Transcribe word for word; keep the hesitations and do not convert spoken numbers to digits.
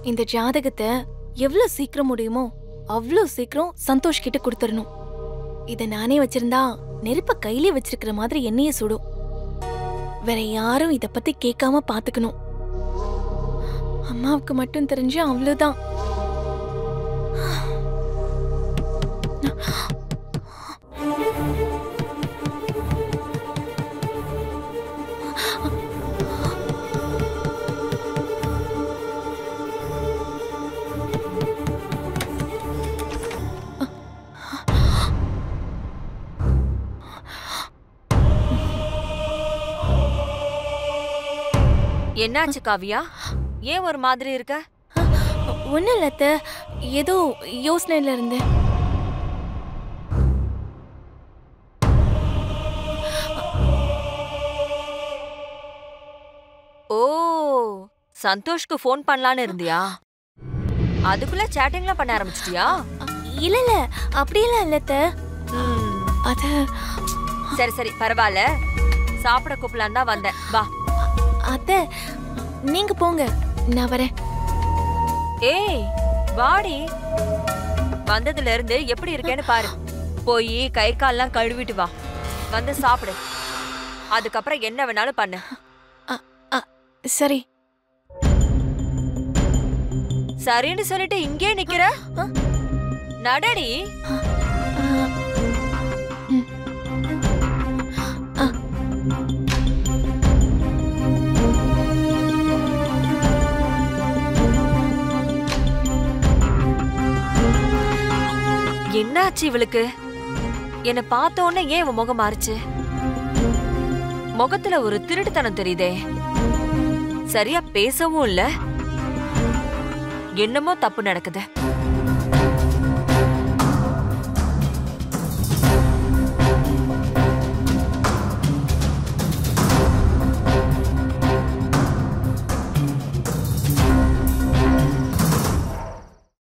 இந்த ஜாதகத்தை எவ்வளவு சீக்கிரம் முடியுமோ அவ்வளவு சீக்கிரம் சந்தோஷ் கிட்ட கொடுத்துடணும். இத நானே வச்சிருந்தா நெருப்ப கையிலே வச்சிருக்கிற மாதிரி எண்ணெய சுடும். வேற யாரும் இத பத்தி கேட்காம பாத்துக்கணும். அம்மாவுக்கு மட்டும் தெரிஞ்சு அவ்வளவுதான். என்னாச்சு காவியா? ஏன் ஒரு மாதிரி இருக்க? ஒண்ணு இல்ல அத்தை, ஏதோ யோசனையில இருந்தேன். ஓ, சந்தோஷ்க்கு ஃபோன் பண்ணலான்னு இருந்தியா? அதுக்குள்ள சேட்டிங்லாம் பண்ண ஆரம்பிச்சிட்டியா? இல்ல இல்ல, அப்படியெல்லாம் இல்ல அத்தை. அது சரி சரி பரவாயில்ல, சாப்பிட கூப்பிடலாம் தான் வந்தேன். வா. அத்தை நீங்க போங்க, நான் வரேன். ஏய் வாடி, வந்ததுல இருந்து எப்படி இருக்கேன்னு பாரு. போய் கை கால்லாம் கழுவிட்டு வா, வந்து சாப்பிடு. அதுக்கப்புறம் என்ன வேணாலும் பண்ணு. சரி. சரின்னு சொல்லிட்டு இங்கே நிக்கிற, நடடி. என்னாச்சு இவளுக்கு? என்ன பார்த்த உடனே ஏன் இவன் முகம் மாறுச்சு? முகத்துல ஒரு திருட்டுத்தனம் தெரியுதே. சரியா பேசவும் இல்ல, என்னமோ தப்பு நடக்குது.